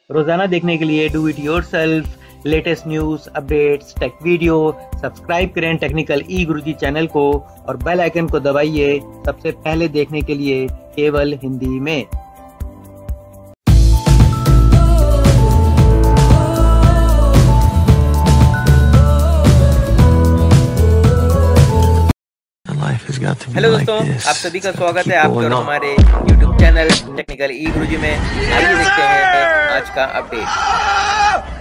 रोजाना देखने के लिए do it yourself latest news updates tech video subscribe करें टेक्निकल ई गुरुजी चैनल को और बेल आइकन को दबाइए सबसे पहले देखने के लिए केवल हिंदी में। हेलो दोस्तों, आप सभी का स्वागत है आपका हमारे YouTube channel technical E Guruji में। आइए देखते हैं आज का update.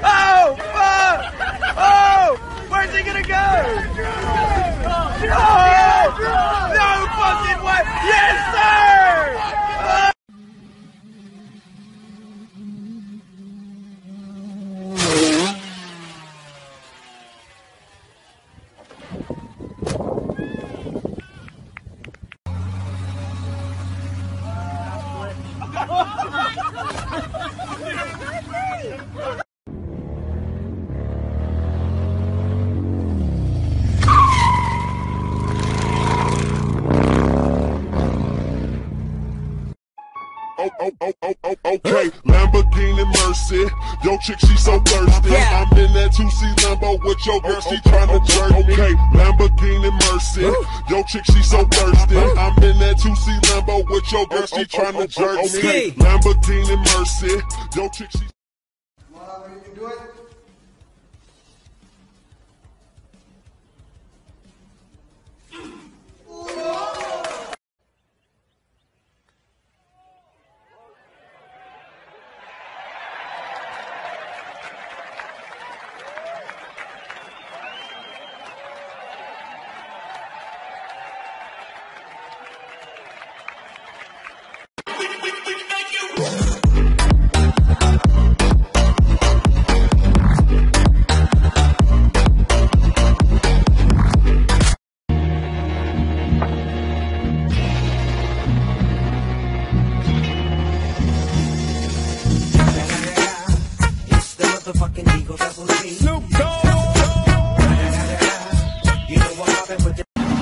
Okay, Lamborghini Mercy, yo chick she so thirsty. I'm in that 2C Lambo with your girl, she tryna jerk me. Okay, Lamborghini Mercy, yo chick she so thirsty. I'm in that 2C Lambo with your girl, she tryna jerk me. Okay, Lamborghini Mercy, yo chick she. Mom, you can do it. Fucking Eagle Double G. Snoop Dogg. You know what happened with the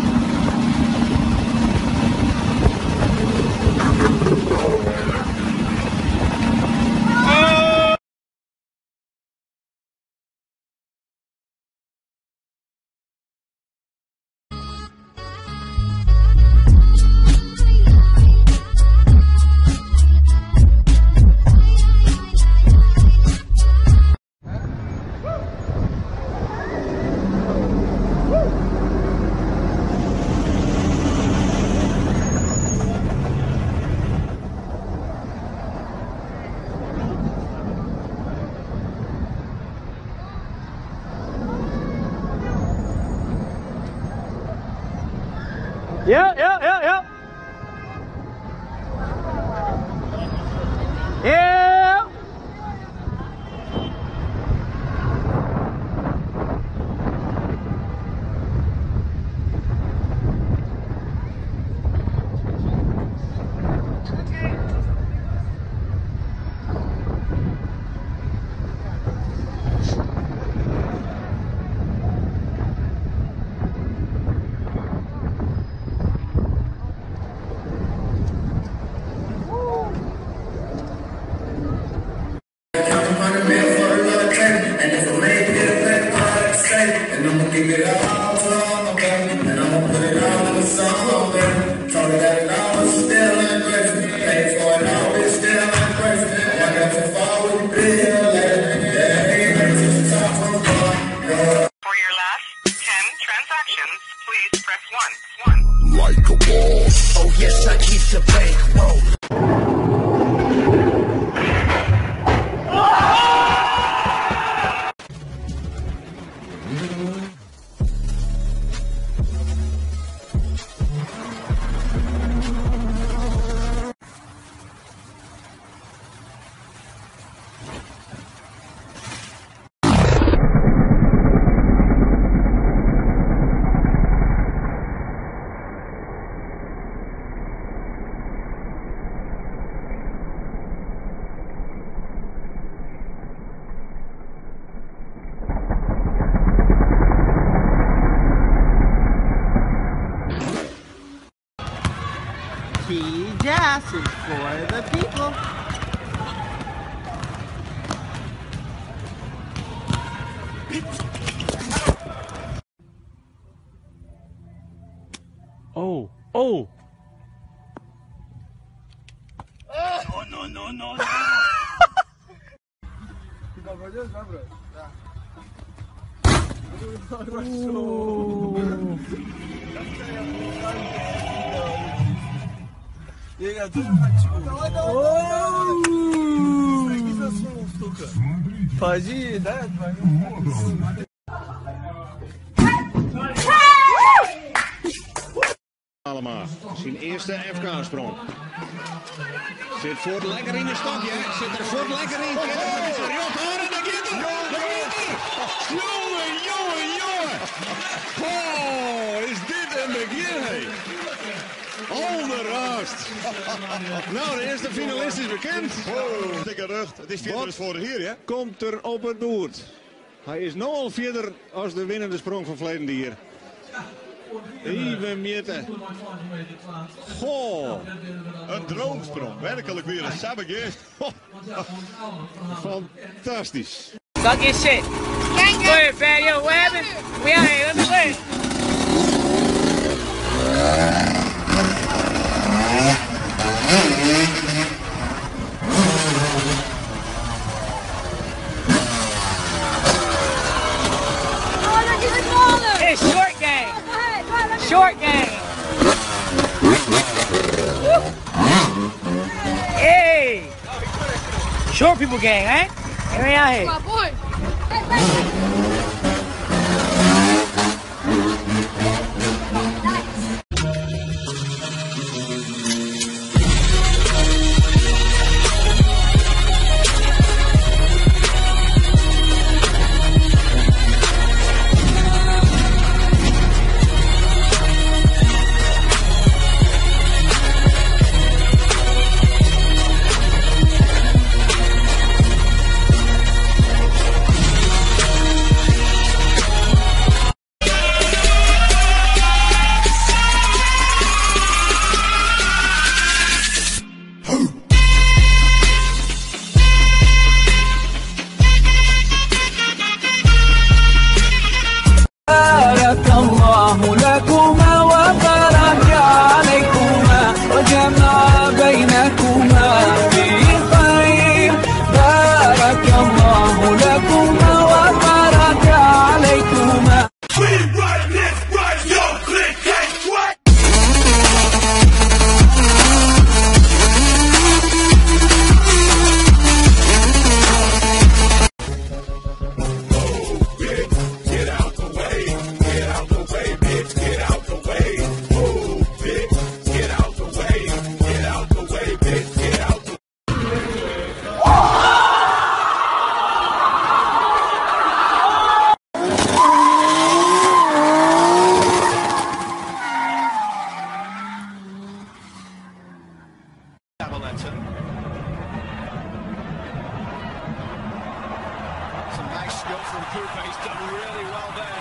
Yeah. Give it all to them, okay? And I'ma put it all in the song, okay? Told her that it all was still in person. Paid for it all, it's still in person. I got to fall with the bill, For your last 10 transactions, please press 1. Like a boss. oh yes, I keep the bank roll. Tea Jazz is for the people. Oh, oh! No. Pode ir, né? Allemaal. Zijn eerste FK-sprong. Zit Voort lekker in de stokje. Zit er Voort lekker in. Jongen. Oh, is dit een begin, hé. Alderhaast. Nou, de eerste finalist is bekend. Oh, dikke rug. Het is vierde dus voor hier, hè? Komt er op het boord. Hij is nu al verder als de winnende sprong van verleden hier. Even meten. Goh. Een droomsprong. Werkelijk weer een sabbegeest. Fantastisch. Suck your shit. Go ahead, fat. Yo, what happened? We out here. Let me go ahead. It's short game. Short game. Hey. Short people game, eh? Here we out here. My boy. Some nice skill from Cooper. He's done really well there.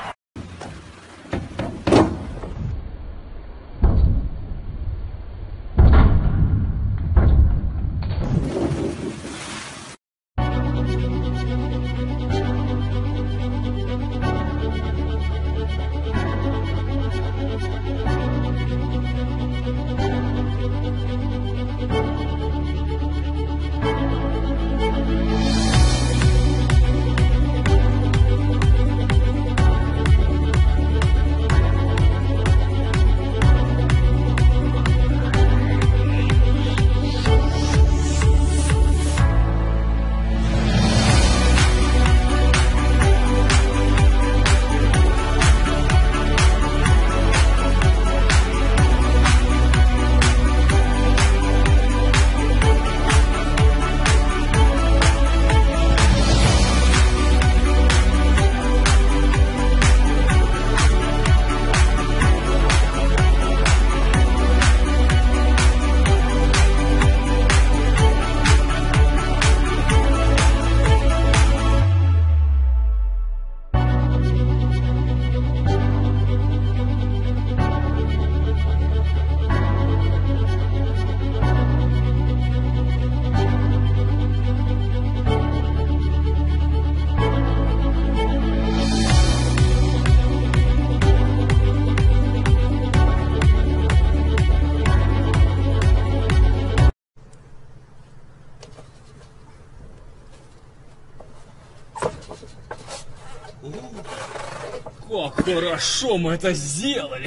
Как хорошо мы это сделали!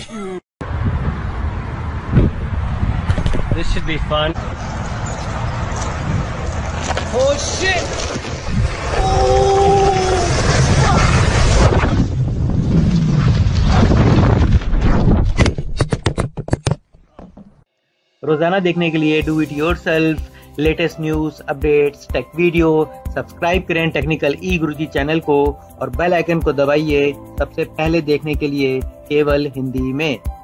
This should be fun. Oh shit! रोजाना देखने के लिए do it yourself, latest news, updates, tech video, subscribe करें technical E Guruji channel को और bell icon को दबाइए सबसे पहले देखने के लिए केवल हिंदी में।